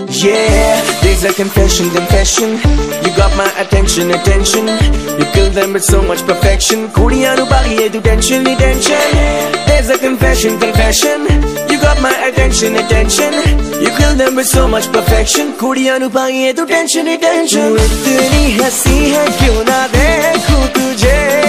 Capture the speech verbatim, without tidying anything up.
Yeah, there's a confession, confession. You got my attention, attention. You kill them with so much perfection. Kudiyan upagi tu tension, ni tension. There's a confession, confession. You got my attention, attention. You kill them with so much perfection. Kudiyan upagi tu tension, ni tension. तू इतनी हंसी है क्यों ना देखूं तुझे